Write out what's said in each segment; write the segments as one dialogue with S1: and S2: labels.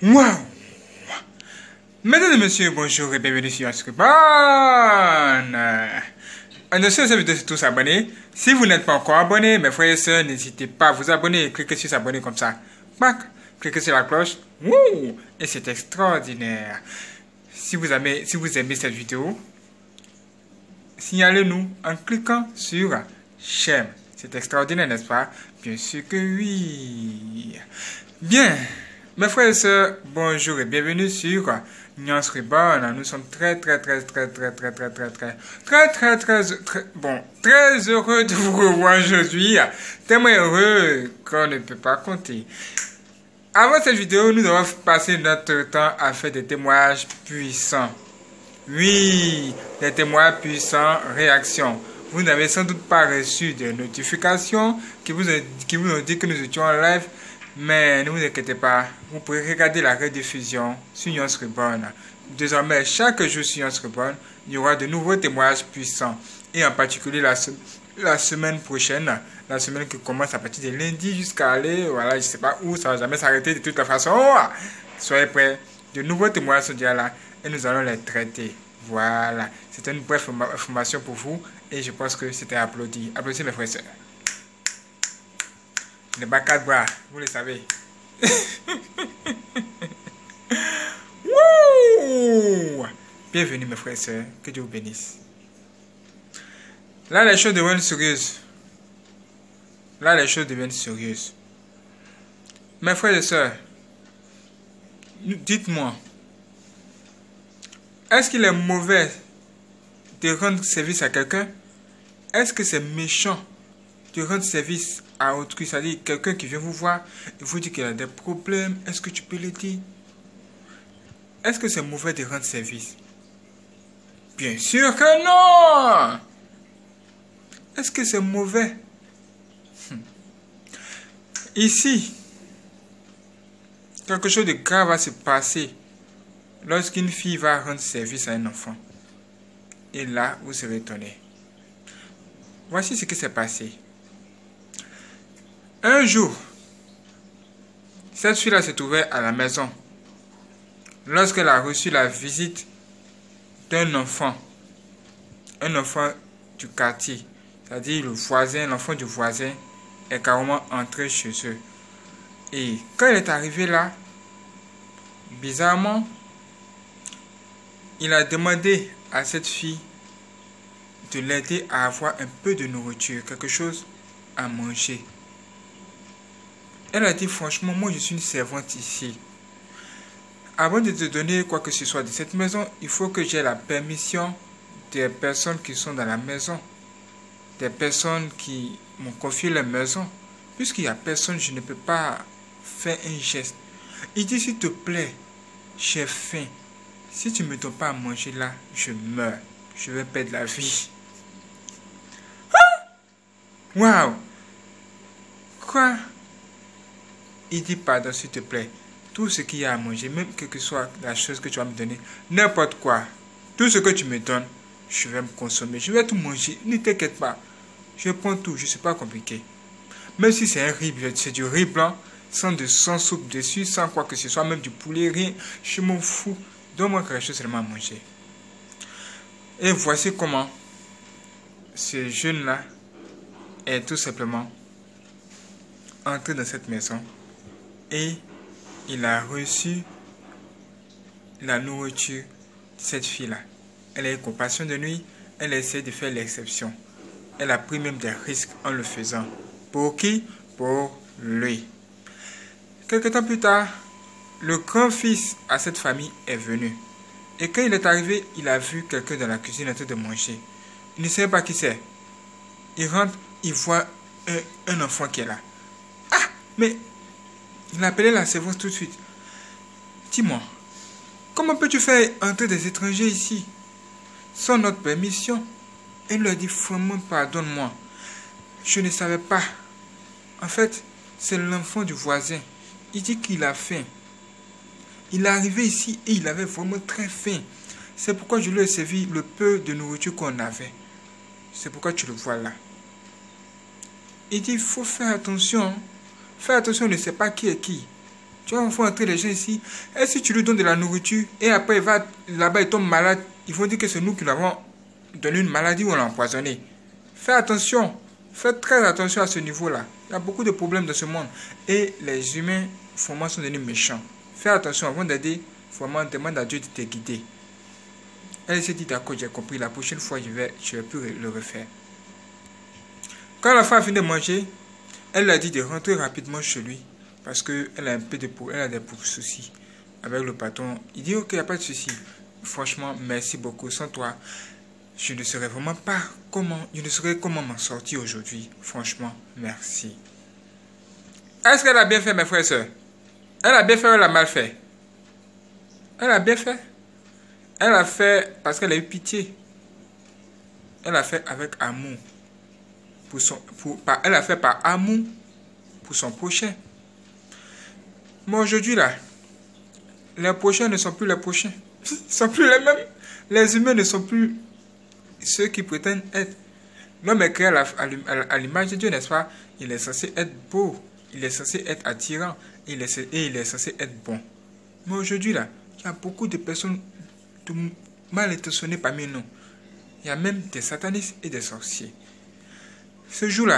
S1: Waouh! Mesdames et messieurs, bonjour et bienvenue sur Inscription. En dessous de cette vidéo, c'est tous abonnés. Si vous n'êtes pas encore abonné, mes frères et sœurs, n'hésitez pas à vous abonner et cliquez sur s'abonner comme ça. Cliquez sur la cloche. Wouh! Et c'est extraordinaire. Si vous aimez cette vidéo, signalez-nous en cliquant sur j'aime. C'est extraordinaire, n'est-ce pas? Bien sûr que oui. Bien, mes frères et sœurs, bonjour et bienvenue sur Nuance Reborn. Nous sommes très heureux de vous revoir aujourd'hui. Tellement heureux qu'on ne peut pas compter. Avant cette vidéo, nous avons passé notre temps à faire des témoignages puissants. Oui, des témoignages puissants, réactions. Vous n'avez sans doute pas reçu de notifications qui vous ont dit que nous étions en live, mais ne vous inquiétez pas, vous pouvez regarder la rediffusion sur Nuance Reborn. Désormais, chaque jour sur Nuance Reborn, il y aura de nouveaux témoignages puissants. Et en particulier la semaine prochaine, la semaine qui commence à partir de lundi jusqu'à aller, voilà, je ne sais pas où, ça ne va jamais s'arrêter de toute façon. Soyez prêts, de nouveaux témoignages sont déjà là et nous allons les traiter. Voilà, c'était une brève information pour vous et je pense que c'était applaudi. Applaudissez mes frères et sœurs. Les bas quatre bras, vous le savez. Wouh! Bienvenue mes frères et sœurs, que Dieu vous bénisse. Là les choses deviennent sérieuses. Mes frères et sœurs, dites-moi, est-ce qu'il est mauvais de rendre service à quelqu'un? Est-ce que c'est méchant de rendre service à autrui? C'est-à-dire quelqu'un qui vient vous voir et vous dit qu'il a des problèmes. Est-ce que tu peux l'aider? Est-ce que c'est mauvais de rendre service? Bien sûr que non! Est-ce que c'est mauvais? Ici, quelque chose de grave va se passer lorsqu'une fille va rendre service à un enfant. Et là, vous serez étonné. Voici ce qui s'est passé. Un jour, cette fille-là se trouvait à la maison lorsqu'elle a reçu la visite d'un enfant. Un enfant du quartier. C'est-à-dire le voisin, l'enfant du voisin est carrément entré chez eux. Et quand elle est arrivée là, bizarrement, il a demandé à cette fille de l'aider à avoir un peu de nourriture, quelque chose à manger. Elle a dit franchement, moi je suis une servante ici. Avant de te donner quoi que ce soit de cette maison, il faut que j'ai la permission des personnes qui sont dans la maison. Des personnes qui m'ont confié la maison. Puisqu'il n'y a personne, je ne peux pas faire un geste. Il dit s'il te plaît, j'ai faim. Si tu ne me donnes pas à manger là, je meurs. Je vais perdre la vie. Waouh! Quoi? Il dit pardon s'il te plaît. Tout ce qu'il y a à manger, même quelle que soit la chose que tu vas me donner, n'importe quoi, tout ce que tu me donnes, je vais me consommer. Je vais tout manger. Ne t'inquiète pas. Je prends tout. Je ne suis pas compliqué. Même si c'est un riz, c'est du riz blanc, sans soupe dessus, sans quoi que ce soit, même du poulet, rien. Je m'en fous. Donne-moi quelque chose seulement à manger. Et voici comment ce jeune-là est tout simplement entré dans cette maison et il a reçu la nourriture de cette fille-là. Elle a eu compassion de lui, elle a essayé de faire l'exception. Elle a pris même des risques en le faisant. Pour qui? Pour lui. Quelque temps plus tard, le grand-fils à cette famille est venu. Et quand il est arrivé, il a vu quelqu'un dans la cuisine en train de manger. Il ne savait pas qui c'est. Il rentre, il voit un enfant qui est là. Ah, mais il a appelé la servante tout de suite. Dis-moi, comment peux-tu faire entrer des étrangers ici sans notre permission? Elle lui a dit, vraiment, pardonne-moi. Je ne savais pas. En fait, c'est l'enfant du voisin. Il dit qu'il a faim. Il est arrivé ici et il avait vraiment très faim. C'est pourquoi je lui ai servi le peu de nourriture qu'on avait. C'est pourquoi tu le vois là. Il dit, il faut faire attention. Fais attention, on ne sait pas qui est qui.
S2: Tu vas faire entrer les gens ici. Et si tu lui donnes de la nourriture, et après il va là-bas, il tombe malade, ils vont dire que c'est nous qui l'avons donné une maladie ou on l'a empoisonné. Fais attention. Faites très attention à ce niveau-là. Il y a beaucoup de problèmes dans ce monde. Et les humains, vraiment, sont devenus méchants. Fais attention avant d'aider. Vraiment, demande à Dieu de te guider. Elle s'est dit, d'accord, j'ai compris. La prochaine fois, je vais plus le refaire. Quand la femme a fini de manger, elle a dit de rentrer rapidement chez lui. Parce qu'elle a des soucis avec le patron. Il dit, ok, il n'y a pas de souci. Franchement, merci beaucoup. Sans toi, je ne saurais vraiment pas comment m'en sortir aujourd'hui. Franchement, merci. Est-ce qu'elle a bien fait, mes frères et sœurs? Elle a bien fait ou elle a mal fait? Elle a bien fait. Elle a fait parce qu'elle a eu pitié. Elle a fait avec amour. Elle a fait par amour pour son prochain. Mais aujourd'hui, là, les prochains ne sont plus les prochains. Ils ne sont plus les mêmes. Les humains ne sont plus ceux qui prétendent être. L'homme est créé à l'image de Dieu, n'est-ce pas? Il est censé être beau. Il est censé être attirant. Et il est censé être bon. Mais aujourd'hui, là, il y a beaucoup de personnes mal intentionnées parmi nous. Il y a même des satanistes et des sorciers. Ce jour-là,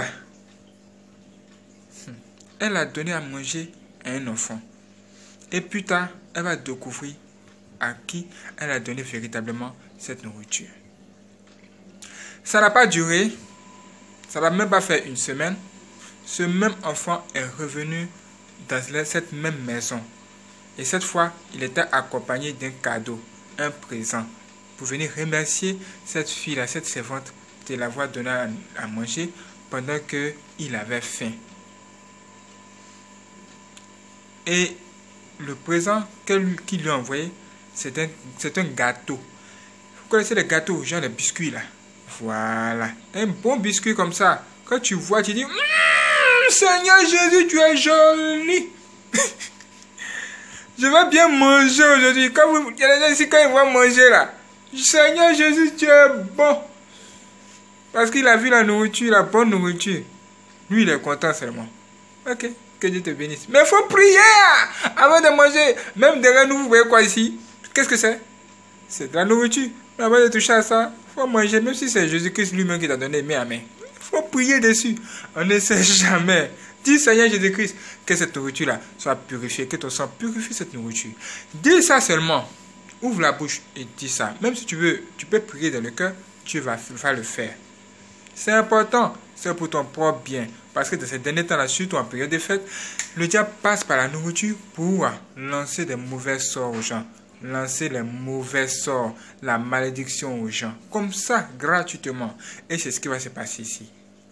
S2: elle a donné à manger à un enfant. Et plus tard, elle va découvrir à qui elle a donné véritablement cette nourriture. Ça n'a pas duré. Ça n'a même pas fait une semaine. Ce même enfant est revenu dans cette même maison. Et cette fois, il était accompagné d'un cadeau, un présent, pour venir remercier cette fille-là, cette servante, de l'avoir donné à manger pendant qu'il avait faim. Et le présent qu'il lui a envoyé, c'est un gâteau. Vous connaissez les gâteaux, genre les biscuits là. Voilà. Un bon biscuit comme ça. Quand tu vois, tu dis, Seigneur Jésus, tu es joli. Je vais bien manger aujourd'hui. Il y a des gens ici, quand ils vont manger là, Seigneur Jésus, tu es bon. Parce qu'il a vu la nourriture, la bonne nourriture. Lui, il est content seulement. Ok, que Dieu te bénisse. Mais il faut prier avant de manger. Même derrière nous, vous voyez quoi ici? Qu'est-ce que c'est? C'est de la nourriture. Mais avant de toucher à ça, il faut manger. Même si c'est Jésus-Christ lui-même qui t'a donné main à main. Il faut prier dessus. On ne sait jamais. Dis Seigneur Jésus-Christ, que cette nourriture-là soit purifiée, que ton sang purifie cette nourriture. Dis ça seulement. Ouvre la bouche et dis ça. Même si tu veux, tu peux prier dans le cœur, tu vas le faire. C'est important, c'est pour ton propre bien. Parce que dans ces derniers temps-là, surtout en période de fête, le diable passe par la nourriture pour lancer des mauvais sorts aux gens. Lancer les mauvais sorts, la malédiction aux gens. Comme ça, gratuitement. Et c'est ce qui va se passer ici.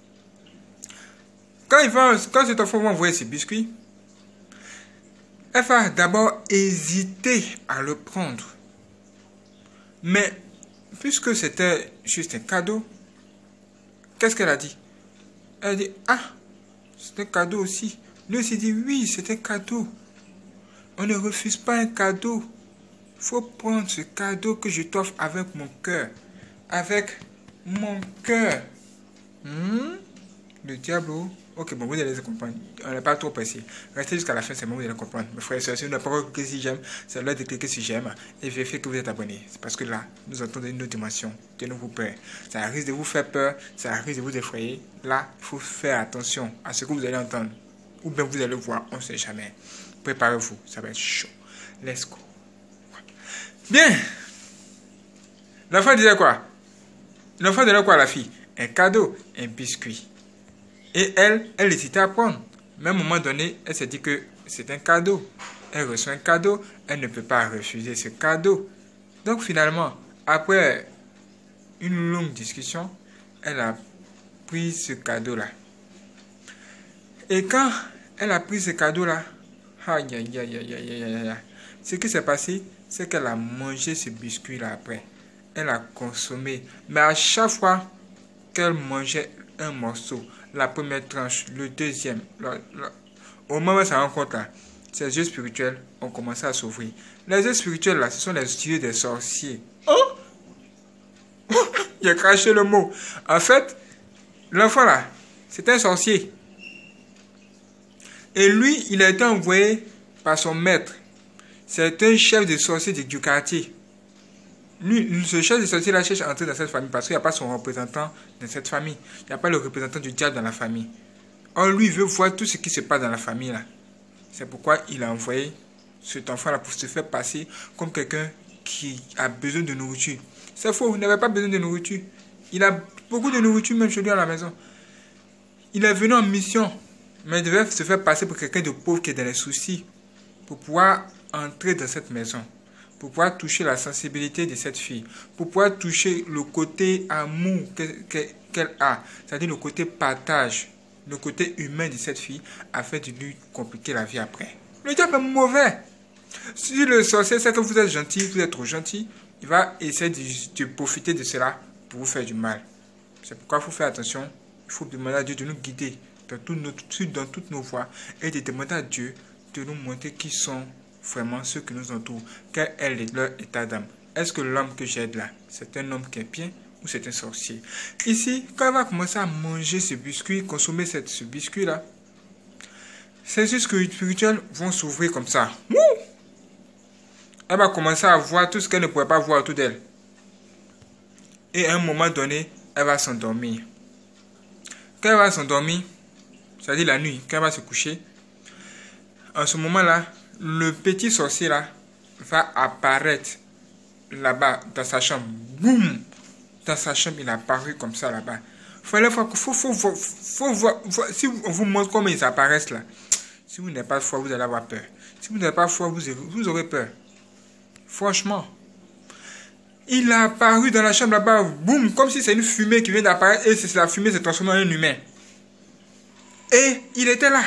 S2: Quand cet enfant va envoyer ses biscuits, elle va d'abord hésiter à le prendre. Mais, puisque c'était juste un cadeau, qu'est-ce qu'elle a dit? Elle a dit, c'est un cadeau aussi. Lui aussi dit, oui, c'est un cadeau. On ne refuse pas un cadeau. Il faut prendre ce cadeau que je t'offre avec mon cœur. Avec mon cœur. Le diable. Ok, bon, vous allez comprendre. On n'est pas trop pressé. Restez jusqu'à la fin, c'est bon, vous allez comprendre. Mes frères et sœurs, si vous n'avez pas cliqué si j'aime, c'est l'heure de cliquer si j'aime et vérifier que vous êtes abonné. C'est parce que là, nous entendons une autre dimension. Tenez-vous prêts. Ça risque de vous faire peur, ça risque de vous effrayer. Là, il faut faire attention à ce que vous allez entendre. Ou bien vous allez voir, on ne sait jamais. Préparez-vous, ça va être chaud. Let's go. Bien. L'enfant disait quoi? L'enfant donnait quoi à la fille? Un cadeau, un biscuit. Et elle hésitait à prendre. Mais à un moment donné, elle s'est dit que c'est un cadeau. Elle reçoit un cadeau, elle ne peut pas refuser ce cadeau. Donc finalement, après une longue discussion, elle a pris ce cadeau-là. Et quand elle a pris ce cadeau-là, ce qui s'est passé, c'est qu'elle a mangé ce biscuit-là après. Elle a consommé. Mais à chaque fois qu'elle mangeait un morceau, la première tranche, le deuxième, au moment où elle se rend compte là, ses yeux spirituels ont commencé à s'ouvrir. Les yeux spirituels là, ce sont les yeux des sorciers. Oh! Il a craché le mot. En fait, l'enfant là, c'est un sorcier. Et lui, il a été envoyé
S1: par son maître. C'est un chef de sorcier du quartier. Lui, ce chef de sorcier là cherche à entrer dans cette famille parce qu'il n'y a pas son représentant dans cette famille. Il n'y a pas le représentant du diable dans la famille. Or, lui veut voir tout ce qui se passe dans la famille là. C'est pourquoi il a envoyé cet enfant là pour se faire passer comme quelqu'un qui a besoin de nourriture. C'est faux, il n'avait pas besoin de nourriture. Il a beaucoup de nourriture même chez lui à la maison. Il est venu en mission, mais il devait se faire passer pour quelqu'un de pauvre qui est dans les soucis pour pouvoir entrer dans cette maison, pour pouvoir toucher la sensibilité de cette fille, pour pouvoir toucher le côté amour qu'elle a, c'est-à-dire le côté partage, le côté humain de cette fille, afin de lui compliquer la vie après. Le diable est mauvais. Si le sorcier sait que vous êtes gentil, vous êtes trop gentil, il va essayer de profiter de cela pour vous faire du mal. C'est pourquoi il faut faire attention. Il faut demander à Dieu de nous guider dans toutes nos voies et de demander à Dieu de nous montrer qui sont vraiment ceux qui nous entourent. Quel est leur état d'âme? Est-ce que l'homme que j'aide là, c'est un homme qui est bien ou c'est un sorcier? Ici, quand elle va commencer à manger ce biscuit, consommer ce biscuit là, ses yeux spirituels vont s'ouvrir comme ça. Elle va commencer à voir tout ce qu'elle ne pouvait pas voir autour d'elle. Et à un moment donné, elle va s'endormir. Quand elle va s'endormir, c'est-à-dire la nuit, quand elle va se coucher, en ce moment-là, le petit sorcier là va apparaître là-bas dans sa chambre. Boum! Dans sa chambre, il est apparu comme ça là-bas. Faut voir. Si on vous montre comment ils apparaissent là, si vous n'avez pas de foi, vous allez avoir peur. Si vous n'avez pas de foi, vous aurez peur. Franchement. Il a apparu dans la chambre là-bas, boum, comme si c'est une fumée qui vient d'apparaître et la fumée s'est transformée en un humain. Et il était là.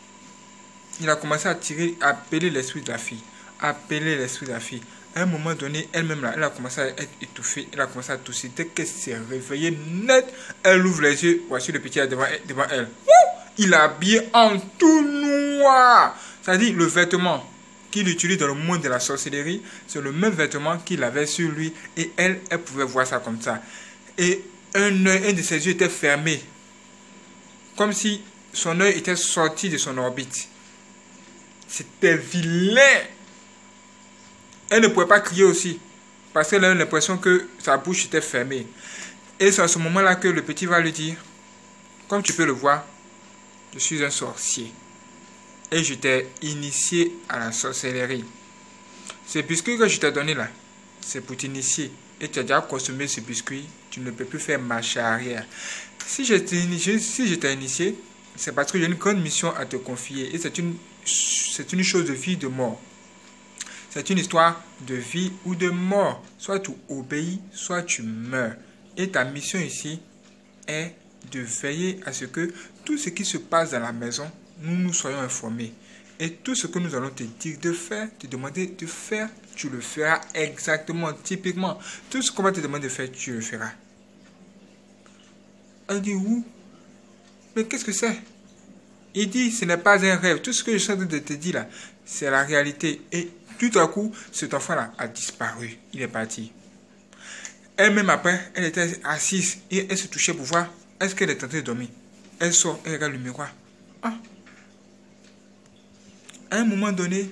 S1: Il a commencé à appeler l'esprit de la fille. Appeler l'esprit de la fille. À un moment donné, elle-même là, elle a commencé à être étouffée, elle a commencé à tousser. Dès qu'elle s'est réveillée net, elle ouvre les yeux, voici le petit devant elle. Il est habillé en tout noir. C'est-à-dire le vêtement qu'il utilise dans le monde de la sorcellerie, c'est le même vêtement qu'il avait sur lui et elle pouvait voir ça comme ça. Et un de ses yeux était fermé, comme si son œil était sorti de son orbite. C'était vilain. Elle ne pouvait pas crier aussi, parce qu'elle a l'impression que sa bouche était fermée. Et c'est à ce moment-là que le petit va lui dire, comme tu peux le voir, je suis un sorcier. Et je t'ai initié à la sorcellerie. Ce biscuit que je t'ai donné là, c'est pour t'initier. Et tu as déjà consommé ce biscuit, tu ne peux plus faire marche arrière. Si je t'ai initié, c'est parce que j'ai une grande mission à te confier. Et c'est une chose de vie, de mort. C'est une histoire de vie ou de mort. Soit tu obéis, soit tu meurs. Et ta mission ici est de veiller à ce que tout ce qui se passe dans la maison, nous soyons informés. Et tout ce que nous allons te dire de faire, te demander de faire, tu le feras exactement, typiquement. Tout ce qu'on va te demander de faire, tu le feras. Elle dit, où? Mais qu'est-ce que c'est? Il dit, ce n'est pas un rêve. Tout ce que je suis en train de te dire là, c'est la réalité. Et tout à coup, cet enfant-là a disparu. Il est parti. Elle-même après, elle était assise et elle se touchait pour voir est-ce qu'elle est en train de dormir. Elle sort, elle regarde le miroir. Ah. À un moment donné,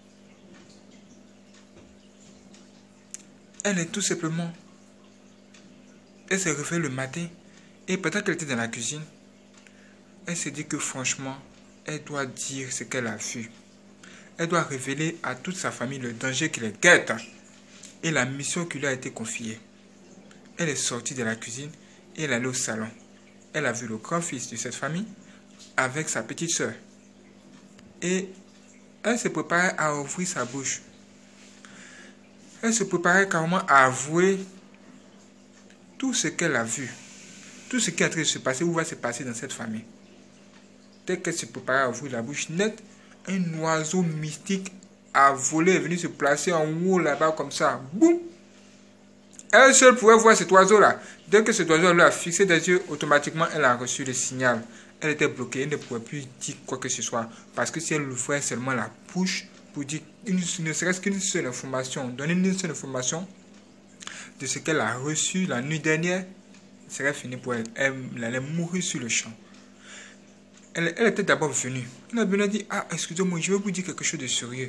S1: elle est tout simplement, elle s'est réveillée le matin et peut-être qu'elle était dans la cuisine. Elle s'est dit que franchement, elle doit dire ce qu'elle a vu. Elle doit révéler à toute sa famille le danger qui les guette et la mission qui lui a été confiée. Elle est sortie de la cuisine et elle est allée au salon. Elle a vu le grand-fils de cette famille avec sa petite sœur. Et elle se préparait à ouvrir sa bouche. Elle se préparait carrément à avouer tout ce qu'elle a vu. Tout ce qui est en train de se passer ou va se passer dans cette famille. Dès qu'elle se préparait à ouvrir la bouche nette, un oiseau mystique a volé, est venu se placer en haut là-bas comme ça. Boum! Elle seule pouvait voir cet oiseau-là. Dès que cet oiseau lui a fixé des yeux, automatiquement, elle a reçu le signal. Elle était bloquée, elle ne pouvait plus dire quoi que ce soit. Parce que si elle ouvrait seulement la bouche pour dire ne serait-ce qu'une seule information, donner une seule information de ce qu'elle a reçu la nuit dernière, ce serait fini pour elle. Elle allait mourir sur le champ.
S2: Elle était d'abord venue. Elle a venu dit, ah, excusez-moi, je vais vous dire quelque chose de sérieux.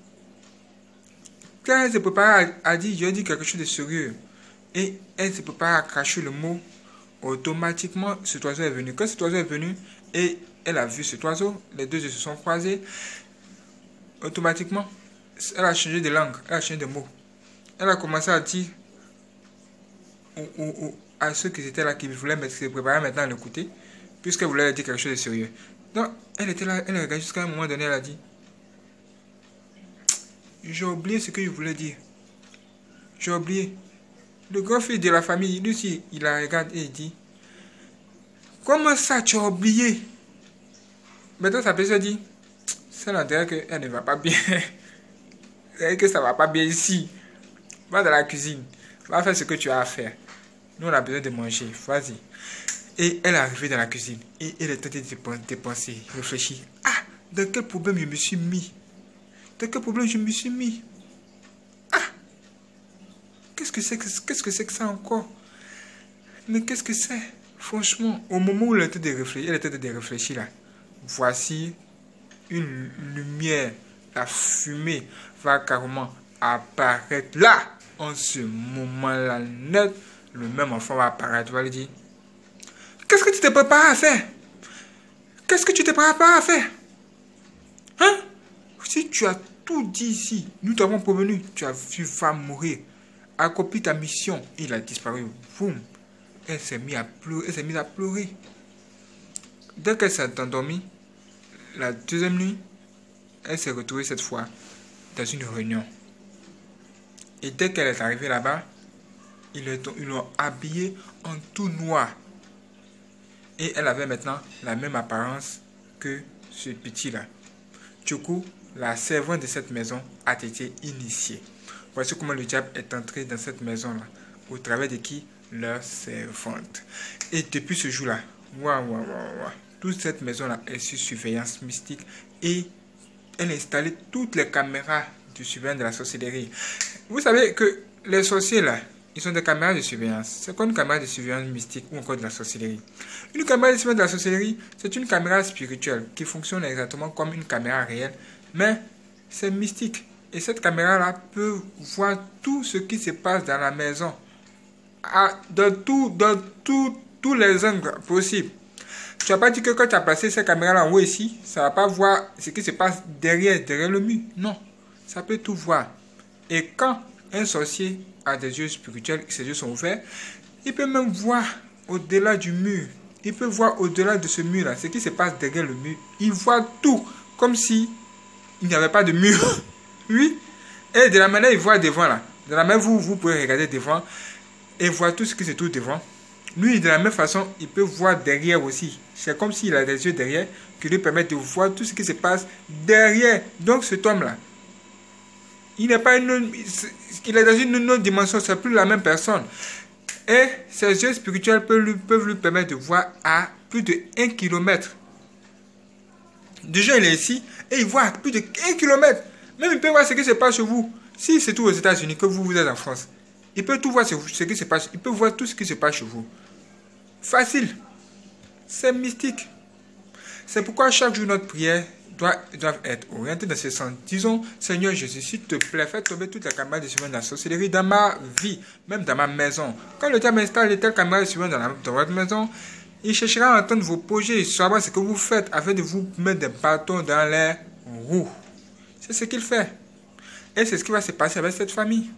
S2: Quand elle se préparait à dire, je vais dire quelque chose de sérieux. Et elle se préparait à cracher le mot. Automatiquement, cet oiseau est venu. Quand cet oiseau est venu et elle a vu cet oiseau, les deux yeux se sont croisés. Automatiquement, elle a changé de langue, elle a changé de mot. Elle a commencé à dire à ceux qui étaient là, qui voulaient se préparer maintenant à l'écouter, puisqu'elle voulait dire quelque chose de sérieux. Donc, elle était là, elle regardait jusqu'à un moment donné, elle a dit, j'ai oublié ce que je voulais dire. J'ai oublié. Le grand fils de la famille, lui aussi, il la regarde et il dit, comment ça, tu as oublié? Maintenant, sa personne dit, ça n'a dire qu'elle ne va pas bien. C'est que ça ne va pas bien ici. Va dans la cuisine. Va faire ce que tu as à faire. Nous, on a besoin de manger. Vas-y. Et elle est arrivée dans la cuisine. Et elle est en train de penser, réfléchir. Ah, dans quel problème je me suis mis? Dans quel problème je me suis mis? Ah, qu'est-ce que c'est que ça encore? Mais qu'est-ce que c'est? Franchement, au moment où elle était de réfléchir là, voici une lumière, la fumée va carrément apparaître là. En ce moment-là, net, le même enfant va apparaître. Tu vas lui dire, qu'est-ce que tu te prépares à faire? Qu'est-ce que tu te prépares à faire? Hein? Si tu as tout dit ici, nous t'avons prévenu, tu vas mourir. Accomplis ta mission. Il a disparu. Boum. Elle s'est mise à pleurer. Elle s'est mise à pleurer. Dès qu'elle s'est endormie, la deuxième nuit, elle s'est retrouvée cette fois dans une réunion. Et dès qu'elle est arrivée là-bas, ils l'ont habillée en tout noir. Et elle avait maintenant la même apparence que ce petit-là. Du coup, la servante de cette maison a été initiée. Voici comment le diable est entré dans cette maison-là. Au travers de qui? Leur servante. Et depuis ce jour-là, toute cette maison-là est sous surveillance mystique. Et elle a installé toutes les caméras de surveillance de la sorcellerie. Vous savez que les sorciers là, ils ont des caméras de surveillance. C'est quoi une caméra de surveillance mystique ou encore de la sorcellerie? Une caméra de surveillance de la sorcellerie, c'est une caméra spirituelle qui fonctionne exactement comme une caméra réelle, mais c'est mystique. Et cette caméra-là peut voir tout ce qui se passe dans la maison, dans tous les angles possibles. Tu n'as pas dit que quand tu as placé cette caméra-là en haut ici, ça ne va pas voir ce qui se passe derrière le mur. Non, ça peut tout voir. Et quand un sorcier a des yeux spirituels, ses yeux sont ouverts, il peut même voir au-delà du mur. Il peut voir au-delà de ce mur-là, ce qui se passe derrière le mur. Il voit tout, comme si il n'y avait pas de mur. Oui. Et de la manière il voit devant là, de la manière vous pouvez regarder devant et voir tout ce qui se trouve devant. Lui, de la même façon, il peut voir derrière aussi. C'est comme s'il a des yeux derrière qui lui permettent de voir tout ce qui se passe derrière. Donc cet homme-là, il est dans une autre dimension, c'est plus la même personne. Et ses yeux spirituels peuvent lui permettre de voir à plus de 1 kilomètre. Déjà, il est ici et il voit à plus de 1 kilomètre. Même il peut voir ce qui se passe chez vous. Si c'est tout aux États-Unis, que vous êtes en France, il peut tout voir ce qui se passe. Il peut voir tout ce qui se passe chez vous. Facile. C'est mystique. C'est pourquoi chaque jour notre prière doit être orientée dans ce sens. Disons, Seigneur Jésus, s'il te plaît, fais tomber toute la caméra de surveillance de la sorcellerie dans ma vie, même dans ma maison. Quand le diable installe de telles caméras de surveillance dans votre maison, il cherchera à entendre vos projets et savoir ce que vous faites afin de vous mettre des bâtons dans les roues. C'est ce qu'il fait. Et c'est ce qui va se passer avec cette famille.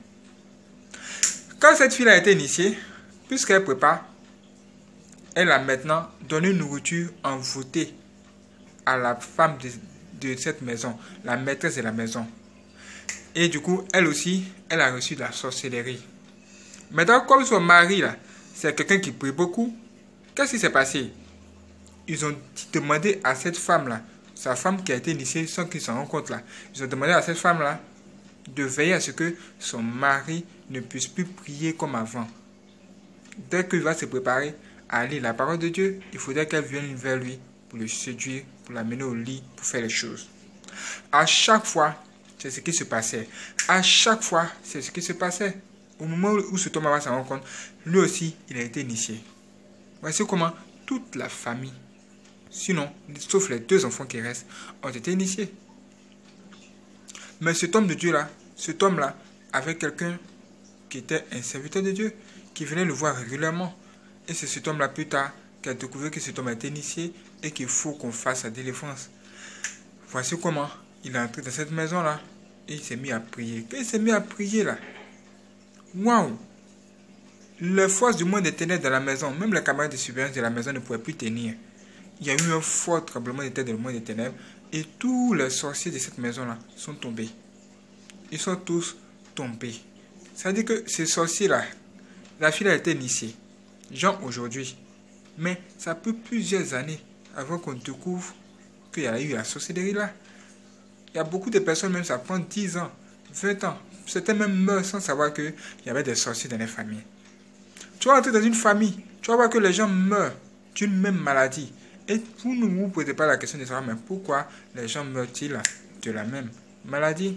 S2: Quand cette fille a été initiée, puisqu'elle prépare, elle a maintenant donné une nourriture envoûtée à la femme de cette maison, la maîtresse de la maison. Et du coup, elle aussi, elle a reçu de la sorcellerie. Maintenant, comme son mari, là, c'est quelqu'un qui prie beaucoup, qu'est-ce qui s'est passé? Ils ont demandé à cette femme-là, sa femme qui a été initiée sans qu'ils s'en rendent compte là, ils ont demandé à cette femme-là de veiller à ce que son mari ne puisse plus prier comme avant. Dès qu'il va se préparer à lire la parole de Dieu, il faudrait qu'elle vienne vers lui pour le séduire, pour l'amener au lit, pour faire les choses. À chaque fois, c'est ce qui se passait. À chaque fois, c'est ce qui se passait. Au moment où cet homme va s'en rendre compte, lui aussi, il a été initié. Voici comment toute la famille
S1: Sinon, sauf les 2 enfants qui restent, ont été initiés. Mais cet homme de Dieu-là, cet homme-là, avait quelqu'un qui était un serviteur de Dieu, qui venait le voir régulièrement. Et c'est cet homme-là plus tard qui a découvert que cet homme a été initié et qu'il faut qu'on fasse sa délivrance. Voici comment il est entré dans cette maison-là et il s'est mis à prier. Quand il s'est mis à prier là, waouh! Les forces du monde des ténèbres dans la maison, même les camarades de surveillance de la maison ne pouvaient plus tenir. Il y a eu un fort tremblement de terre dans le monde des ténèbres et tous les sorciers de cette maison-là sont tombés. Ils sont tous tombés. Ça veut dire que ces sorciers-là, la fille a été initiée. Genre aujourd'hui. Mais ça peut plusieurs années avant qu'on découvre qu'il y a eu la sorcellerie là. Il y a beaucoup de personnes, même ça prend 10 ans, 20 ans. Certains même meurent sans savoir qu'il y avait des sorciers dans les familles. Tu vas entrer dans une famille, tu vas voir que les gens meurent d'une même maladie. Et vous ne vous posez pas la question de savoir, mais pourquoi les gens meurent-ils de la même maladie?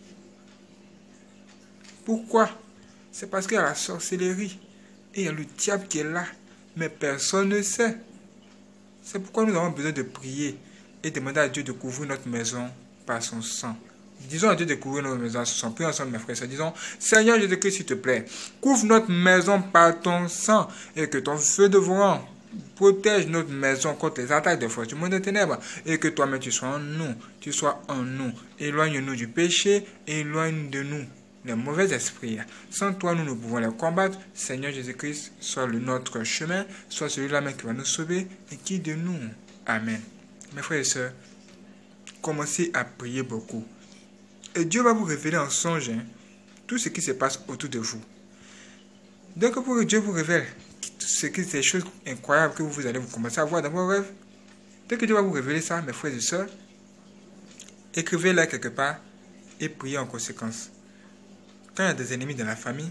S1: Pourquoi? C'est parce qu'il y a la sorcellerie. Et il y a le diable qui est là. Mais personne ne sait. C'est pourquoi nous avons besoin de prier et demander à Dieu de couvrir notre maison par son sang. Disons à Dieu de couvrir notre maison par son sang. Prions ensemble, mes frères. Disons, Seigneur Jésus-Christ, s'il te plaît, couvre notre maison par ton sang et que ton feu de vent protège notre maison contre les attaques des forces du monde des ténèbres et que toi-même tu sois en nous. Tu sois en nous. Éloigne-nous du péché, éloigne de nous les mauvais esprits. Sans toi, nous ne pouvons les combattre. Seigneur Jésus-Christ, soit notre chemin, soit celui-là même qui va nous sauver et qui de nous. Amen. Mes frères et sœurs, commencez à prier beaucoup. Et Dieu va vous révéler en songe tout ce qui se passe autour de vous. Dès que Dieu vous révèle ces choses incroyables que vous allez vous commencer à voir dans vos rêves, dès que Dieu va vous révéler ça, mes frères et sœurs, écrivez-les quelque part et priez en conséquence. Quand il y a des ennemis dans la famille,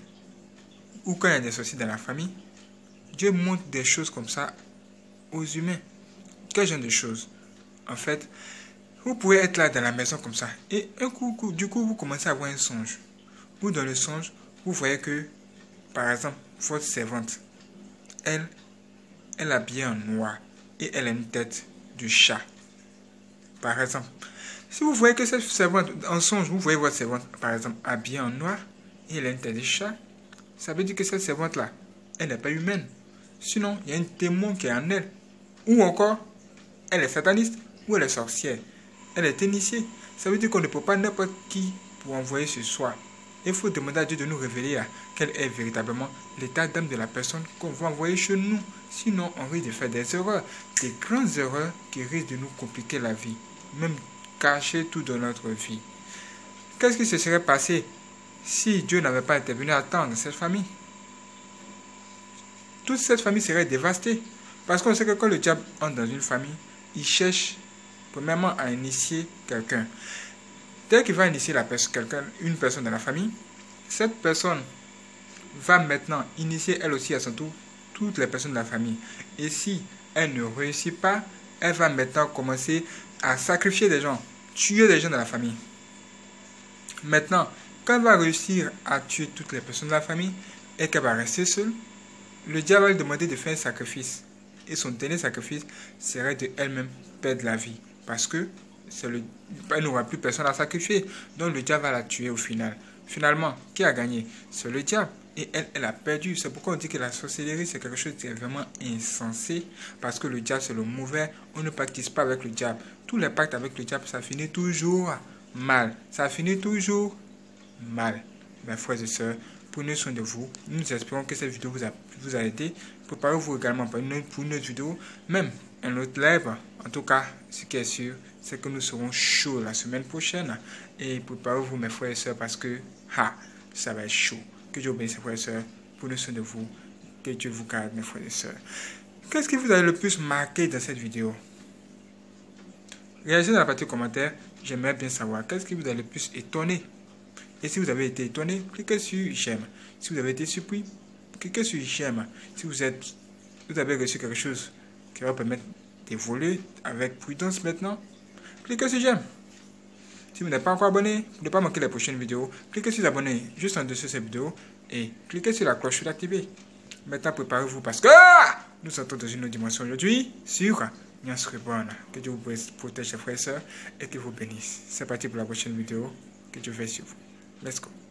S1: ou quand il y a des sorciers dans la famille, Dieu montre des choses comme ça aux humains. Quel genre de choses? En fait, vous pouvez être là dans la maison comme ça, et du coup, vous commencez à avoir un songe. Ou dans le songe, vous voyez que, par exemple, votre servante, elle est habillée en noir, et elle a une tête de chat. Par exemple, si vous voyez que cette servante, en songe, vous voyez votre servante, par exemple, habillée en noir, et elle a une tête de chat, ça veut dire que cette servante-là, elle n'est pas humaine. Sinon, il y a un démon qui est en elle. Ou encore, elle est sataniste, ou elle est sorcière. Elle est initiée. Ça veut dire qu'on ne peut pas n'importe qui pour envoyer ce soir. Il faut demander à Dieu de nous révéler quel est véritablement l'état d'âme de la personne qu'on va envoyer chez nous. Sinon, on risque de faire des erreurs, des grandes erreurs qui risquent de nous compliquer la vie, même cacher tout dans notre vie. Qu'est-ce qui se serait passé si Dieu n'avait pas intervenu à temps dans cette famille? Toute cette famille serait dévastée. Parce qu'on sait que quand le diable entre dans une famille, il cherche premièrement à initier quelqu'un. Dès qu'il va initier une personne dans la famille, cette personne va maintenant initier elle aussi à son tour toutes les personnes de la famille. Et si elle ne réussit pas, elle va maintenant commencer à sacrifier des gens, tuer des gens dans la famille. Maintenant, quand elle va réussir à tuer toutes les personnes de la famille et qu'elle va rester seule, le diable va lui demander de faire un sacrifice. Et son dernier sacrifice serait de elle-même perdre la vie. Parce que elle n'aura plus personne à sacrifier. Donc le diable va la tuer au final. Finalement, qui a gagné? C'est le diable. Et elle a perdu. C'est pourquoi on dit que la sorcellerie, c'est quelque chose qui est vraiment insensé. Parce que le diable, c'est le mauvais. On ne pactise pas avec le diable. Tous les pactes avec le diable, ça finit toujours mal. Ça finit toujours mal. Mes frères et sœurs, prenez soin de vous. Nous espérons que cette vidéo vous a aidé. Préparez-vous également pour une autre vidéo. Même un autre live. En tout cas, ce qui est sûr, c'est que nous serons chauds la semaine prochaine. Et préparez-vous, mes frères et sœurs, parce que ça va être chaud. Que Dieu bénisse, mes frères et sœurs. Prenez soin de vous. Que Dieu vous garde, mes frères et sœurs. Qu'est-ce qui vous a le plus marqué dans cette vidéo? Réagissez dans la partie commentaire. J'aimerais bien savoir qu'est-ce qui vous a le plus étonné. Et si vous avez été étonné, cliquez sur j'aime. Si vous avez été surpris, cliquez sur j'aime. Si vous avez reçu quelque chose qui va vous permettre d'évoluer avec prudence maintenant, cliquez sur j'aime. Si vous n'êtes pas encore abonné, pour ne pas manquer les prochaines vidéos, cliquez sur abonner juste en dessous de cette vidéo et cliquez sur la cloche pour l'activer. Maintenant, préparez-vous parce que nous sommes dans une autre dimension aujourd'hui sur Que Dieu vous protège, frères et sœurs, et qu'il vous bénisse. C'est parti pour la prochaine vidéo. Que Dieu veille sur vous. Let's go.